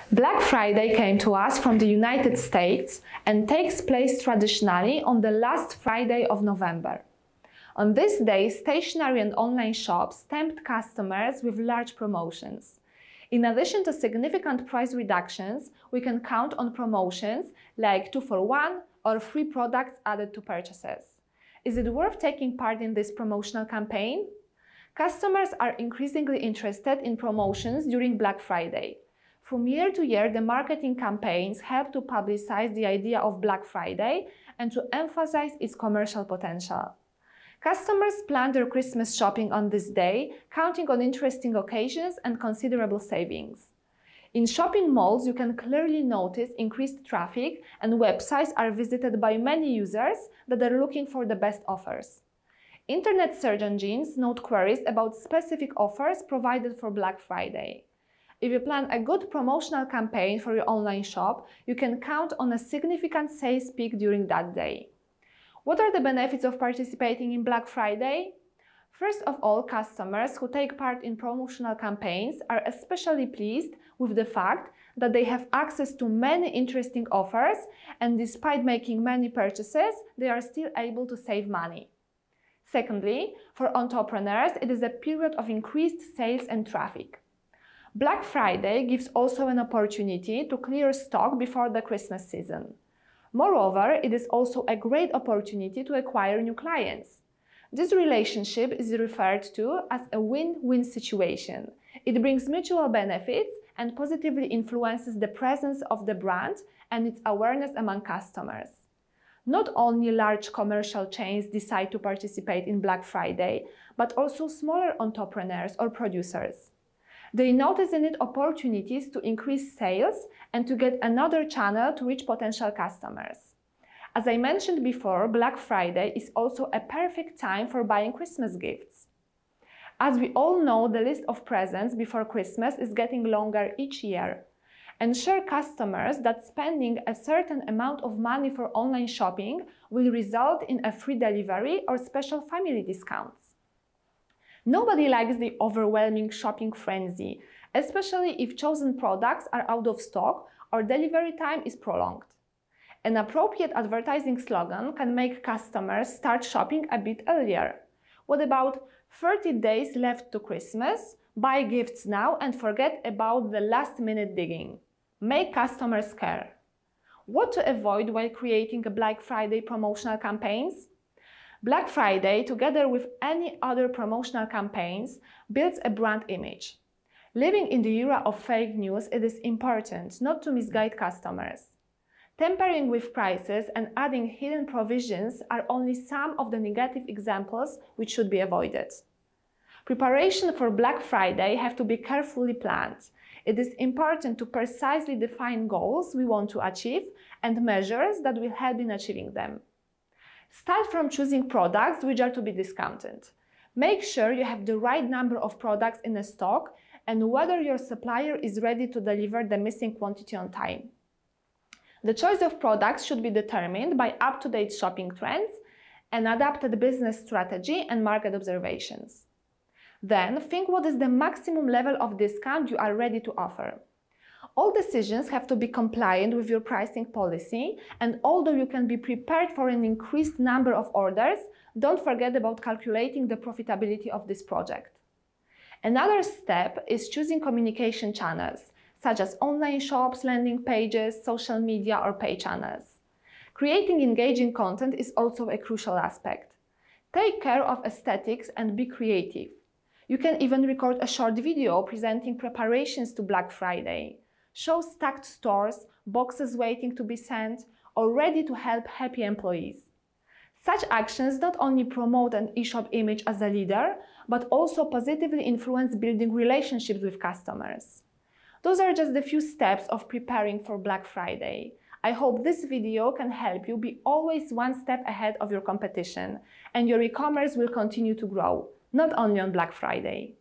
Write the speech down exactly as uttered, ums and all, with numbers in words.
Black Friday came to us from the United States and takes place traditionally on the last Friday of November. On this day, stationery and online shops tempt customers with large promotions. In addition to significant price reductions, we can count on promotions like two for one or free products added to purchases. Is it worth taking part in this promotional campaign? Customers are increasingly interested in promotions during Black Friday. From year to year, the marketing campaigns help to publicize the idea of Black Friday and to emphasize its commercial potential. Customers plan their Christmas shopping on this day, counting on interesting occasions and considerable savings. In shopping malls, you can clearly notice increased traffic, and websites are visited by many users that are looking for the best offers. Internet search engines note queries about specific offers provided for Black Friday. If you plan a good promotional campaign for your online shop, you can count on a significant sales peak during that day. What are the benefits of participating in Black Friday? First of all, customers who take part in promotional campaigns are especially pleased with the fact that they have access to many interesting offers, and despite making many purchases, they are still able to save money. Secondly, for entrepreneurs, it is a period of increased sales and traffic. Black Friday gives also an opportunity to clear stock before the Christmas season. Moreover, it is also a great opportunity to acquire new clients. This relationship is referred to as a win-win situation. It brings mutual benefits and positively influences the presence of the brand and its awareness among customers. Not only large commercial chains decide to participate in Black Friday, but also smaller entrepreneurs or producers. They notice in it opportunities to increase sales and to get another channel to reach potential customers. As I mentioned before, Black Friday is also a perfect time for buying Christmas gifts. As we all know, the list of presents before Christmas is getting longer each year. Ensure customers that spending a certain amount of money for online shopping will result in a free delivery or special family discounts. Nobody likes the overwhelming shopping frenzy, especially if chosen products are out of stock or delivery time is prolonged. An appropriate advertising slogan can make customers start shopping a bit earlier. What about thirty days left to Christmas? Buy gifts now and forget about the last-minute digging. Make customers care. What to avoid while creating a Black Friday promotional campaigns? Black Friday, together with any other promotional campaigns, builds a brand image. Living in the era of fake news, it is important not to misguide customers. Tampering with prices and adding hidden provisions are only some of the negative examples which should be avoided. Preparation for Black Friday have to be carefully planned. It is important to precisely define goals we want to achieve and measures that will help in achieving them. Start from choosing products which are to be discounted. Make sure you have the right number of products in the stock and whether your supplier is ready to deliver the missing quantity on time. The choice of products should be determined by up-to-date shopping trends, an adapted business strategy and market observations. Then, think what is the maximum level of discount you are ready to offer. All decisions have to be compliant with your pricing policy, and although you can be prepared for an increased number of orders, don't forget about calculating the profitability of this project. Another step is choosing communication channels, such as online shops, landing pages, social media or pay channels. Creating engaging content is also a crucial aspect. Take care of aesthetics and be creative. You can even record a short video presenting preparations to Black Friday. Show stacked stores, boxes waiting to be sent, or ready to help happy employees. Such actions not only promote an e-shop image as a leader, but also positively influence building relationships with customers. Those are just a few steps of preparing for Black Friday. I hope this video can help you be always one step ahead of your competition, and your e-commerce will continue to grow, not only on Black Friday.